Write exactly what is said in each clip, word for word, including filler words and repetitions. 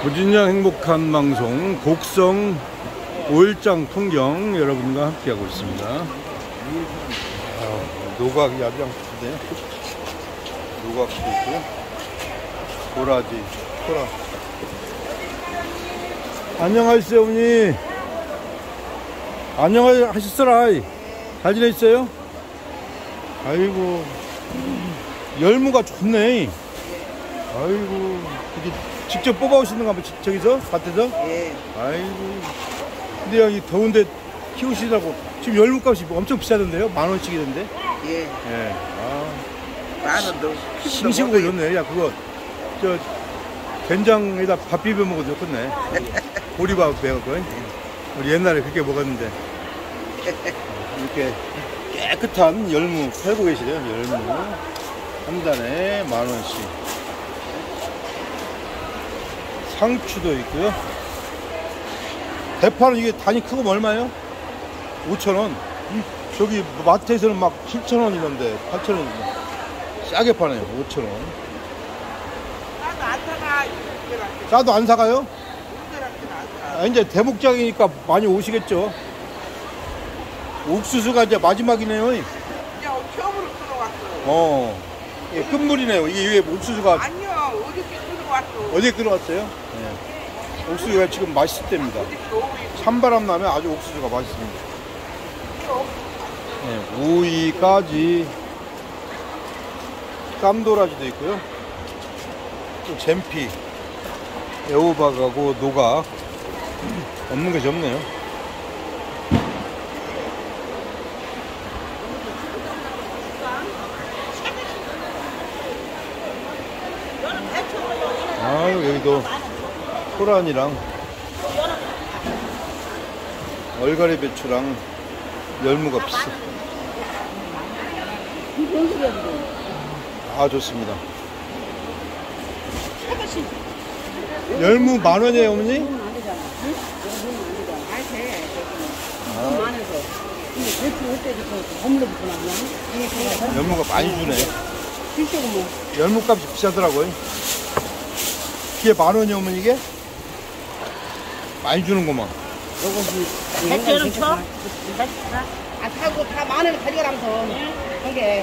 고진양 행복한 방송 곡성 오일장 풍경 여러분과 함께하고 있습니다. 아, 노각이 아주 양푸네. 노각도 있고요. 도라지, 소라. 안녕하세요, 어머니. 안녕하셨어라. 잘 지내셨어요? 아이고, 열무가 좋네. 아이고, 이게 직접 뽑아오시는 거 한번 저기서 밭에서? 예. 아이고. 근데 여기 더운데 키우시라고 지금 열무값이 엄청 비싸던데요? 만 원씩이던데? 예. 예. 아. 만 원도. 싱싱 걸렸네. 야 그거 저 된장에다 밥 비벼 먹어도 좋겠네. 보리밥 배워고. 우리 옛날에 그렇게 먹었는데. 이렇게 깨끗한 열무 팔고 계시래요. 열무 한 단에 만 원씩. 상추도 있고요. 대파는 이게 단이 크고 얼마예요? 오천 원. 저기 마트에서는 막 칠천 원이던데 팔천 원인데 싸게 파네요. 오천 원. 싸도 안 사가. 싸도 안 사가요? 아, 이제 대목장이니까 많이 오시겠죠. 옥수수가 이제 마지막이네요. 그냥 처음으로 들어왔어. 어, 예, 끝물이네요. 이게 왜 옥수수가 아니요, 어저께 들어왔어. 어디에 들어왔어요? 네. 옥수수가 지금 맛있답니다. 찬바람 나면 아주 옥수수가 맛있습니다. 네, 우이까지 깜도라지도 있고요. 또 잼피, 애호박하고 노각 없는 것이 없네요. 아, 여기도 토란이랑 얼갈이 배추랑 열무가 비싸. 아, 좋습니다. 열무 만 원이에요, 어머니? 열무가 많이 주네. 열무값이 비싸더라고요. 이게 만 원이 오면 이게? 많이 주는구만. 백개는 쳐? 아, 사고 다 만 원을 가져가라면서. 이게.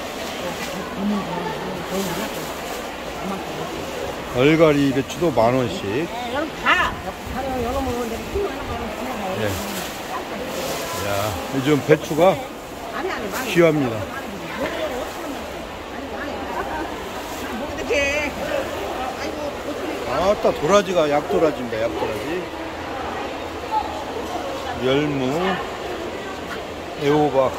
얼갈이 배추도 만 원씩. 네, 여기 가. 여기 먹으면 예. 야, 요즘 배추가 귀합니다. 어떡해. 아따, 도라지가 약도라지입니다. 약도라지. 열무, 애호박,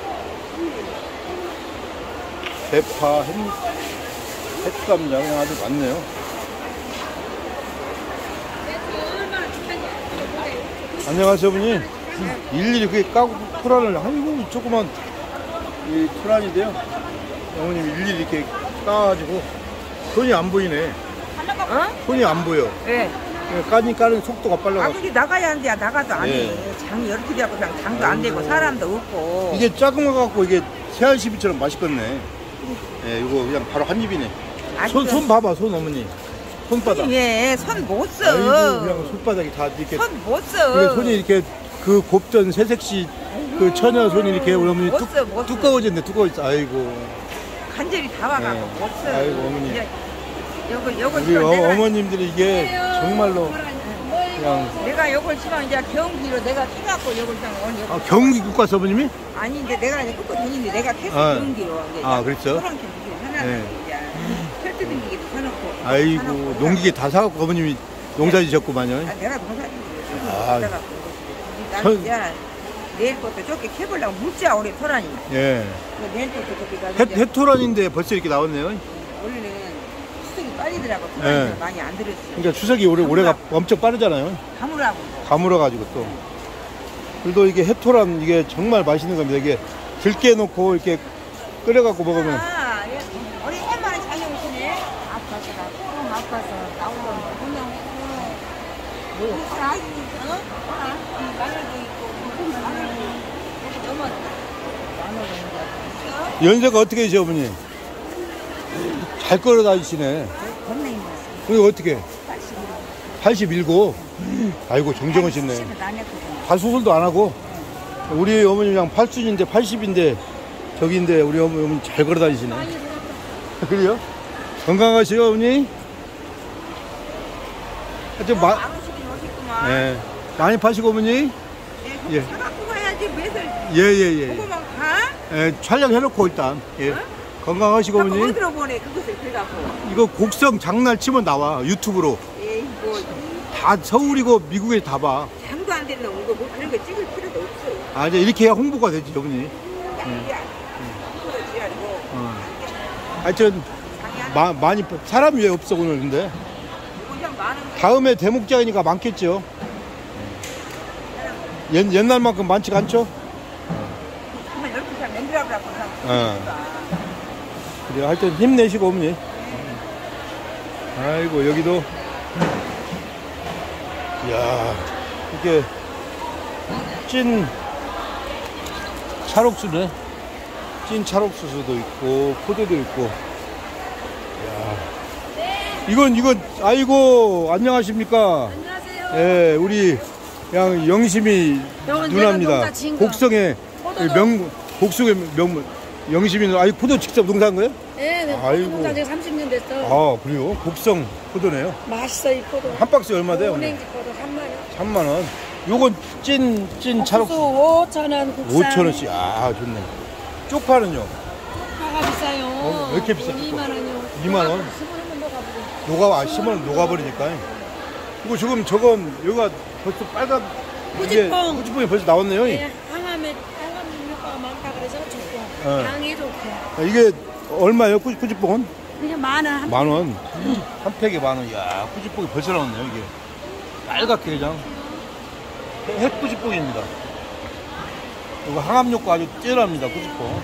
대파, 햇, 햇감장 아주 많네요. 안녕하세요, 어머니. 일일이 그게 까고 토란을, 아이고, 조그만 이 토란인데요. 어머님이 일일이 이렇게 까가지고 손이 안 보이네. 어? 손이 안 보여. 네. 까니 까는 속도가 빨라가지고. 아버지 나가야 하는데 나가도 안 해. 네. 장이 이렇게 되고 그냥 장도 안 되고 사람도 없고. 이게 작은 거 갖고 이게 새알시비처럼 맛있겠네. 예, 이거 그냥 바로 한 입이네. 손, 손 봐봐, 손 어머니. 손바닥. 예, 손 못 써. 아이고, 그냥 손바닥이 다 이렇게. 손 못 써. 그래, 손이 이렇게 그 곱던 새색시 그 처녀 손이 이렇게 어머니 못 뚝, 써, 못 써. 두꺼워졌네, 두꺼워졌어. 아이고. 간절히 다 와가고 네. 못 써. 아이고, 어머니. 이제 요걸 요걸 우리 치면 어, 내가 어머님들이 이게 정말로 그냥. 내가 요걸 치면 이제 경기로 내가 해갖고 요걸 그냥 오늘 요걸 아, 경기 국가 서부님이? 아니 이제 내가 이제 끝고 다니는데 내가 캐서 아. 경기로 아, 그렇죠? 그런 경기 하나는 네. 이제 혈트 등기기도 사놓고. 아이고, 사놓고 농기계 다 사갖고 어머님이 농사 지셨구만요. 아, 내가 농사 아. 지었어. 전- 나는 이제 내일 것도 좋게 캐보려고 묻자 우리 토란이. 예. 내일 것도 좋게 가서 해, 이제 해토란인데 벌써 이렇게 나왔네요. 원래는 수석이 빨리더라고. 토란이 네. 많이 안 들었어. 그러니까 추석이 올해, 올해가 엄청 빠르잖아요. 가물하고. 가물어가지고 또. 그래도 이게 해토란 이게 정말 맛있는 겁니다. 이게 들깨 놓고 이렇게 끓여갖고 먹으면. 아, 예. 우리 햇만에 잘 오시네. 아파서 나 조금 아파서 나오려면 그냥 뭐 아이 어? 아, 마늘도 있고 마늘도 여기 너무 마늘은 연세가 어떻게 되셔, 어머니? 잘 걸어 다니시네. 건네인 그게 어떻게? 팔십칠. 아이고 정정하시네. 팔십은 안 했거든. 발 수술도 안 하고. 우리 어머니 그냥 팔순인데 팔십인데 저기인데 우리 어머니, 어머니 잘 걸어 다니시네. 그래요? 건강하세요 어머니? 하여튼 마, 아무시긴 오셨구만. 예. 많이 파시고 어머니? 예. 차 갖고 가야지 매설 예예예. 보고만 가? 예, 촬영해놓고 일단. 예. 어? 건강하시고 자꾸 어머니. 어디로 보내 그것을 그래갖고. 이거 곡성 장날 치면 나와 유튜브로. 에이 뭐 다 서울이고 미국에 다 봐. 장도 안 되는 거 뭐 그런 거 찍을 필요도 없어. 아 이제 이렇게 해야 홍보가 되지 어머니. 야, 야. 그거지 아니고. 어. 하여튼 마, 많이 파- 사람이 왜 없어 오늘 근데. 그냥 많은 거. 다음에 대목장이니까 많겠죠. 옛, 옛날만큼 많지가 않죠? 정말 열두 살 맨들하고 어. 그래 하여튼 힘내시고 어머니. 아이고 여기도 이야 이게 찐 찰옥수네. 찐 찰옥수수도 있고 포도도 있고. 이야. 이건 이건 아이고 안녕하십니까. 안녕하세요. 예 우리 그냥 영심이 이건 누나입니다. 내가 농사 지은 거. 곡성의 포도도. 명 곡성의 명 영심이 누나. 아이 포도 직접 농사한 거예요? 네, 네. 아이고. 농사 지금 삼십 년 됐어. 아 그래요? 곡성 포도네요. 맛있어 이 포도. 한 박스에 얼마 돼요? 오렌지 포도 한 마리. 삼만 원. 요건 찐 찐 찰옥수 오천 원 국산. 오천 원씩. 아 좋네. 쪽파는요? 파가 비싸요. 어, 왜 이렇게 비싸? 이만 원이요. 이만 원? 수분 한번 더 가보고. 녹아 아 심으면 녹아버리니까. 이거 지금 저건 여기가 벌써 빨간 이게 꾸지뽕. 꾸지뽕이 벌써 나왔네요. 네, 항암에 항암 효과가 많다 그래서 좋고 어. 당이 좋고. 이게 얼마예요? 꾸지, 꾸지뽕은? 그냥 만 원. 한 만 원. 한 팩에 만 원. 야, 꾸지뽕이 벌써 나왔네요, 이게. 빨갛게 그냥. 핵 꾸지뽕입니다. 이거 항암 효과 아주 뛰어납니다, 꾸지뽕.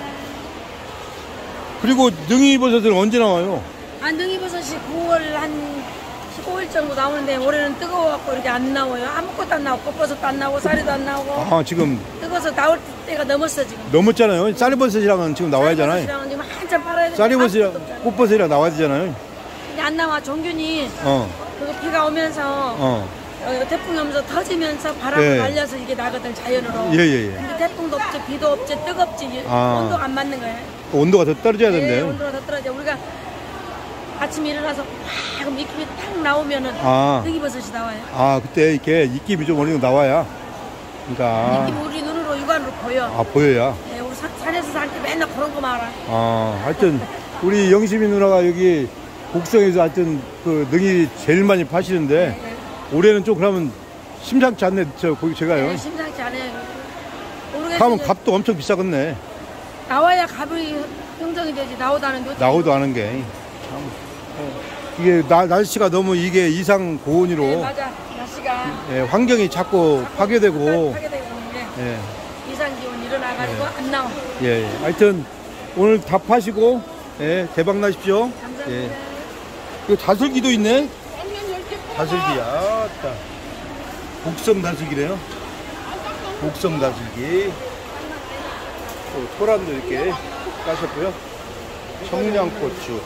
그리고 능이버섯은 언제 나와요? 안등이버섯이 구월 한 십오 일 정도 나오는데 올해는 뜨거워갖고 이렇게 안 나와요. 아무것도 안 나오고 꽃버섯도 안 나오고 쌀이도 안 나오고 아, 지금 뜨거워서 나올 때가 넘었어 지금. 넘었잖아요. 쌀버섯이랑은 지금 나와야 하잖아요. 쌀버섯이랑은 지금 한참 팔아야 되는데 쌀버섯이랑 아무것도 없잖아요. 꽃버섯이랑 나와야 되잖아요. 근데 안 나와. 종균이 어, 그거 비가 오면서 어. 어, 태풍이 오면서 터지면서 바람을 네. 날려서 이게 나거든 자연으로. 예, 예, 예. 근데 태풍도 없지 비도 없지 뜨겁지 아. 온도가 안 맞는 거예요. 온도가 더 떨어져야 네, 된대요. 온도가 더 떨어져. 우리가 아침에 일어나서 확 입김이 탁 나오면은 아. 능이버섯이 나와요. 아, 그때 이렇게 입김이 좀 어느 정도 나와야. 그러니까. 입김이 우리 눈으로 육안으로 보여. 아, 보여야. 네, 우리 산, 산에서 살 때 맨날 그런 거만 알아. 아, 하여튼, 우리 영심이 누나가 여기 곡성에서 하여튼 그 능이 제일 많이 파시는데, 네, 올해는 좀 그러면 심상치 않네, 저, 거기 제가요. 네, 심상치 않아요. 모르겠어요. 가면 값도 엄청 비싸겠네. 나와야 값이 형성이 되지. 나오다는 게. 나오도 않은 게. 참. 이게 나, 날씨가 너무 이게 이상 고온으로 네, 맞아. 날씨가. 예, 환경이 자꾸 파괴되고, 파괴되고 있는데 예, 이상기온 일어나가지고 안 나와. 예, 예. 하여튼 오늘 다 파시고, 예, 대박 나십시오. 감사합니다. 예. 이거 다슬기도 있네. 다슬기야. 따. 곡성 다슬기래요. 곡성 다슬기. 또 토란도 이렇게 까셨고요. 청양고추,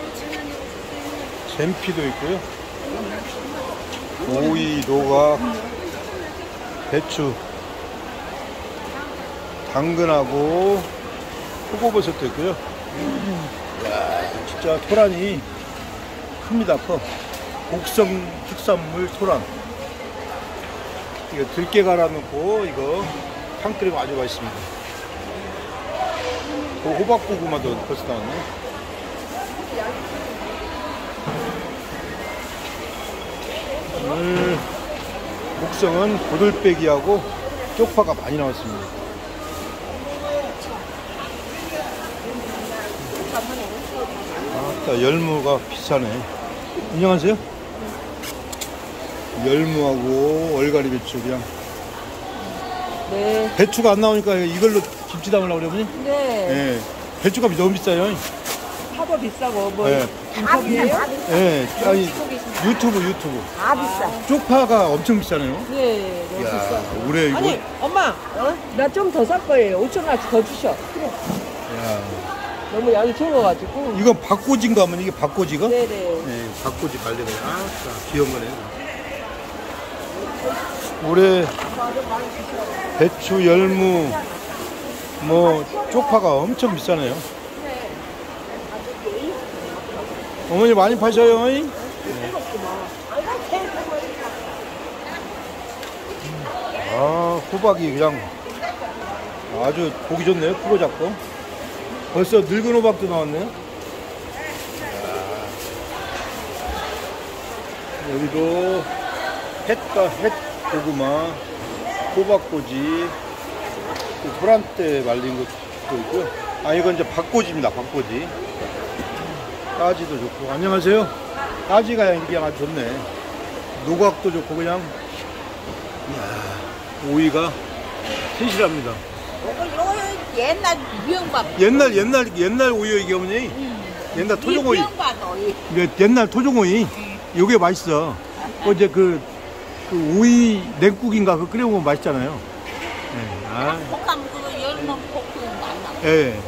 잼피도 있고요. 오이, 노각, 배추, 당근하고 표고버섯도 있고요. 이야, 진짜 토란이 큽니다, 커. 곡성 특산물 토란. 이거 들깨 갈아놓고 이거 탕 끓이면 아주 맛있습니다. 그 호박고구마도 벌써 나왔네. 오늘 곡성은 고들빼기하고 쪽파가 많이 나왔습니다. 아따 열무가 비싸네. 안녕하세요. 열무하고 얼갈이 배추 그냥. 네. 배추가 안 나오니까 이걸로 김치 담으려고 그러더니. 네. 예. 배추값이 너무 비싸요. 파도 비싸고 뭐 예. 인터뷰예요? 예. 아니 유튜브 유튜브. 다 비싸. 쪽파가 엄청 비싸네요. 네. 너무 비싸. 야, 올해 이거. 아니 엄마, 어? 나 좀 더 살 거예요. 오천 원씩 더 주셔. 야, 너무 양이 적어가지고. 이건 박고지인가 하면 이게 박고지가? 네네. 네, 박고지 갈래가. 아, 귀여운 거네. 올해 배추, 열무, 뭐 쪽파가 엄청 비싸네요. 어머니 많이 파셔요. 네. 아, 호박이 그냥 아주 보기 좋네요. 크고 작고. 벌써 늙은 호박도 나왔네요. 여기도 햇과 햇 고구마, 호박꼬지, 또 도란대 말린 것도 있고요. 아, 이건 이제 박꼬지입니다. 박꼬지. 까지도 좋고. 안녕하세요. 까지가 이렇게 아주 좋네. 노각도 좋고 그냥. 이야, 오이가 신실합니다. 요거 요거 옛날 미역밥. 옛날 옛날 옛날 오이 이게 어머니. 응. 옛날 토종오이. 미역밥 오이. 이게 옛날 토종오이. 요게 맛있어. 어제 그, 그 오이 냉국인가 그거 끓여 먹으면 맛있잖아요. 네. 아. 볶아 먹어도 열면 볶으면 안 나. 예.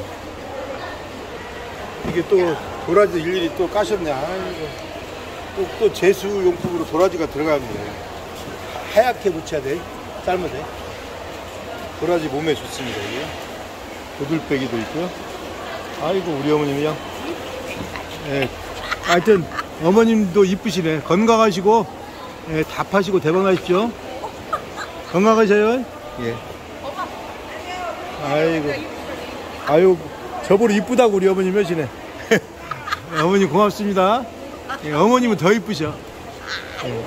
이게 또 도라지 일일이 또 까셨네. 아이고. 또, 또 제수용품으로 도라지가 들어가는데 하얗게 무쳐야 돼. 삶아야 돼. 도라지 몸에 좋습니다. 이게 고들빼기도 있고요. 아이고 우리 어머님이 그냥. 예. 하여튼 어머님도 이쁘시네. 건강하시고 예, 다 파시고 대박 나십시오. 건강하셔요. 예. 아이고. 아유, 저보러 이쁘다고 우리 어머님 하시네. 어머님 고맙습니다. 예, 어머님은 더 이쁘셔. 예.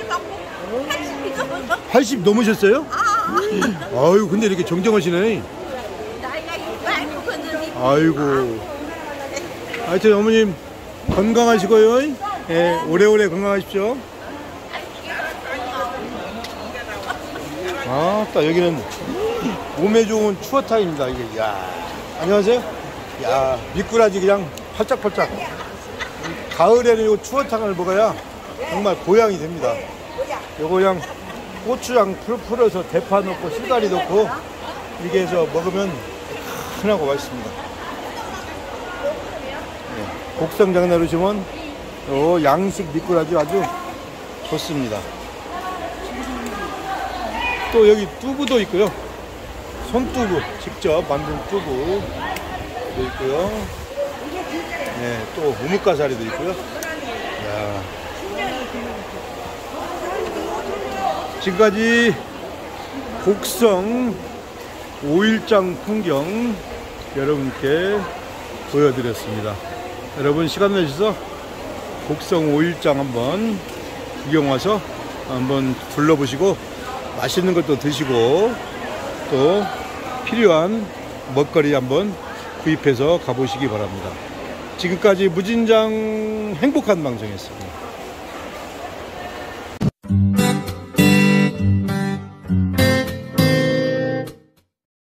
팔십 넘으셨어요? 아유, 근데 이렇게 정정하시네. 아이고. 하여튼 어머님 건강하시고요. 예, 오래오래 건강하십시오. 아, 딱 여기는 몸에 좋은 추어탕입니다. 이게, 야, 안녕하세요. 야, 미꾸라지 그냥 팔짝팔짝. 가을에는 이 추어탕을 먹어야 정말 보양이 됩니다. 요거 그냥 고추장 풀, 풀어서 대파 넣고 실가리 넣고 이게 해서 먹으면 흔하고 맛있습니다. 네, 곡성장나루 주면 요 양식 미꾸라지 아주 좋습니다. 또 여기 뚜부도 있고요. 손뚜부 직접 만든 뚜부도 있고요. 네, 또 우뭇가사리도 있고요. 야. 지금까지 곡성 오일장 풍경 여러분께 보여드렸습니다. 여러분 시간 내셔서 곡성 오일장 한번 구경 와서 한번 둘러보시고 맛있는 것도 드시고 또 필요한 먹거리 한번 구입해서 가보시기 바랍니다. 지금까지 무진장 행복한 방송이었습니다.